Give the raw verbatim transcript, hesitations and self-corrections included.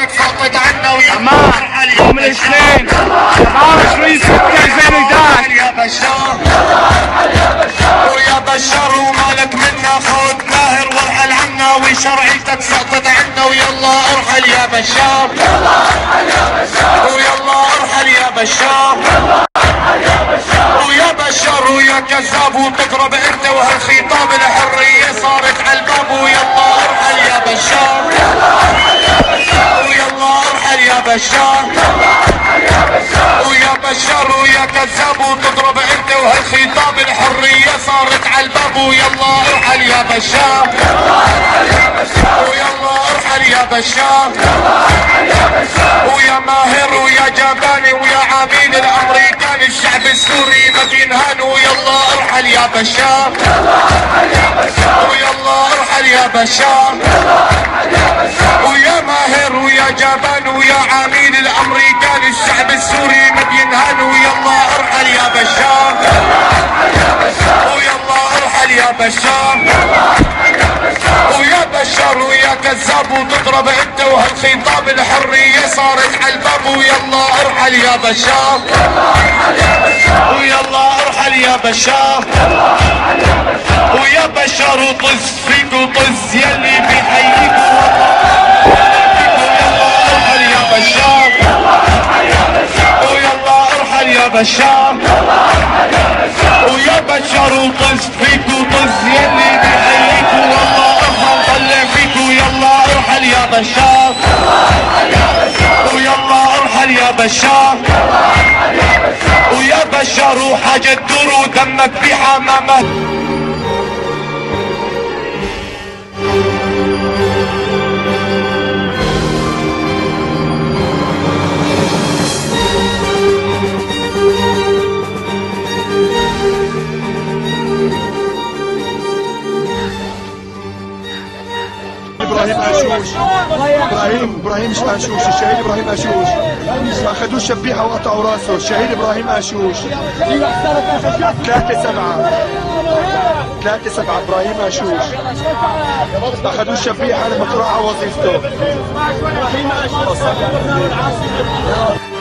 تسقط عنا ويا أمان يوم الاثنين سبعة وعشرين ستة ألفين وإحدى عشر يا بشار ويا بشار ومالك منا خذ ماهر وارحل عنا وشرعيتك سقطت عنا ويلا ارحل يا بشار ويلا ارحل يا بشار ويا بشار ويا كذاب وتقرب انت وهالخطاب الحرية صارت على الباب ويلا ارحل يا بشار ويلا ارحل يا بشار ويا بشار ويا كذاب وتضرب انت وهالخطاب الحرية صارت على الباب ويلا ارحل يا بشار ويلا ارحل يا بشار ويا ماهر ويا جباني ويا عميد الامريكاني الشعب السوري ما بينهان ويلا ارحل يا بشار ويلا ارحل يا بشار ويا ماهر ويا جبان ويا عميد الامريكاني الشعب السوري ما بينهان ويلا ارحل يا بشار ويلا ارحل يا بشار ويا بشار ويا كذاب وتضرب انت وهالخطاب الحرية صارت على الباب ويلا ارحل يا بشار ويلا ارحل يا بشار ويا بشار وطز فيك وطز يلي بيحييك ويلا ارحل يا بشار ويلا ارحل يا بشار ويا بشار وطز فيك وطز يلي بيحييك والله ارحل طلع فيك ويلا ارحل يا بشار ويلا ارحل يا بشار ويا بشار وحاجة تدور ودمك بحمامة ابراهيم اشوش ابراهيم ابراهيم اشوش الشهيد ابراهيم اشوش اخذوه شبيحه وقطعوا راسه الشهيد ابراهيم اشوش ثلاثة سبعة ثلاثة سبعة ابراهيم اشوش اخذوه شبيحه لما طلع على وظيفته.